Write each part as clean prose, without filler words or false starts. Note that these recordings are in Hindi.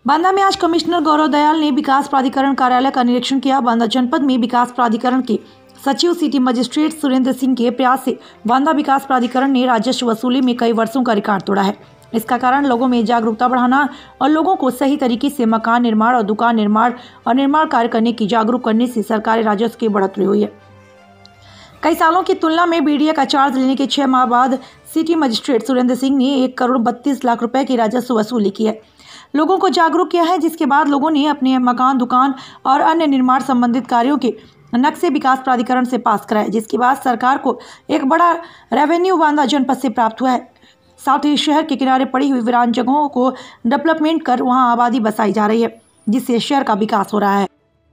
बांदा में आज कमिश्नर गौरव दयाल ने विकास प्राधिकरण कार्यालय का निरीक्षण किया। बांदा जनपद में विकास प्राधिकरण के सचिव सिटी मजिस्ट्रेट सुरेंद्र सिंह के प्रयास से बांदा विकास प्राधिकरण ने राजस्व वसूली में कई वर्षों का रिकॉर्ड तोड़ा है। इसका कारण लोगों में जागरूकता बढ़ाना और लोगों को सही तरीके से मकान निर्माण और दुकान निर्माण और निर्माण कार्य करने की जागरूक करने से सरकारी राजस्व की बढ़ोतरी हुई है। कई सालों की तुलना में बीडीए का चार्ज लेने के 6 माह बाद सिटी मजिस्ट्रेट सुरेंद्र सिंह ने 1 करोड़ 32 लाख रुपए की राजस्व वसूली की है। लोगों को जागरूक किया है, जिसके बाद लोगों ने अपने मकान, दुकान और अन्य निर्माण संबंधित कार्यों के नक्शे विकास प्राधिकरण से पास कराए, जिसके बाद सरकार को एक बड़ा रेवेन्यू बांदा जनपद से प्राप्त हुआ है। साथ ही शहर के किनारे पड़ी हुई वीरान जगहों को डेवलपमेंट कर वहां आबादी बसाई जा रही है, जिससे शहर का विकास हो रहा है।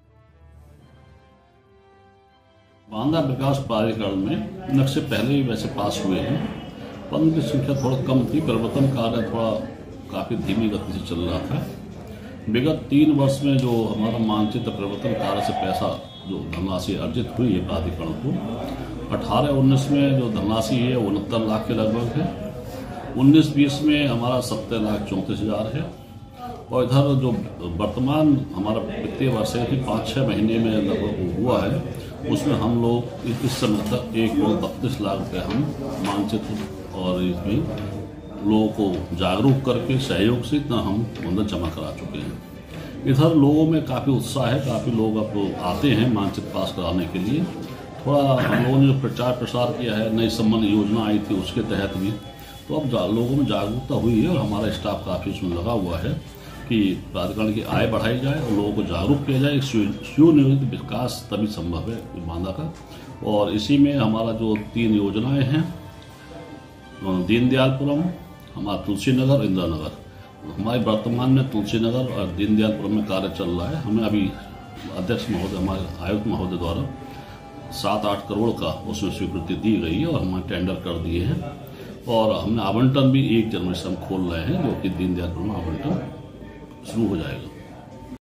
बांदा विकास प्राधिकरण में नक्शे पहले ही वैसे पास हुए हैं, पर उनकी संख्या थोड़ा कम थी। परिवर्तन कार्य थोड़ा काफ़ी धीमी गति से चल रहा था। विगत 3 वर्ष में जो हमारा मानचित्र परिवर्तन कार्य से पैसा जो धनराशि अर्जित हुई है प्राधिकरण को, 18-19 में जो धनराशि है 69 लाख के लगभग है। 19-20 में हमारा 70,34,000 है। और इधर जो वर्तमान हमारा वित्तीय वर्ष है कि 5-6 महीने में लगभग हुआ है, उसमें हम लोग इस समय तक 1 करोड़ 32 लाख रुपये हम मानचित्र और इसमें लोगों को जागरूक करके सहयोग से इतना हम अंदर जमा करा चुके हैं। इधर लोगों में काफ़ी उत्साह है, काफ़ी लोग अब आते हैं मानचित्र पास कराने के लिए। थोड़ा हम लोगों ने जो प्रचार प्रसार किया है, नई सम्मान योजना आई थी उसके तहत भी, तो अब लोगों में जागरूकता हुई है और हमारा स्टाफ काफ़ी उसमें लगा हुआ है कि प्राधिकरण की आय बढ़ाई जाए और लोगों को जागरूक किया जाए। सुनियोजित विकास तभी संभव है बांदा का। और इसी में हमारा जो 3 योजनाएं हैं, दीनदयालपुरम, हमारा तुलसी नगर, इंदिरा नगर। हमारे वर्तमान में तुलसी नगर और दीनदयालपुरम में कार्य चल रहा है। हमें अभी अध्यक्ष महोदय, हमारे आयुक्त महोदय द्वारा 7-8 करोड़ का उसमें स्वीकृति दी गई है और हमारे टेंडर कर दिए हैं। और हमने आवंटन भी 1 जनवरी से हम खोल रहे हैं, जो कि दीनदयालपुरम में आवंटन शुरू हो जाएगा।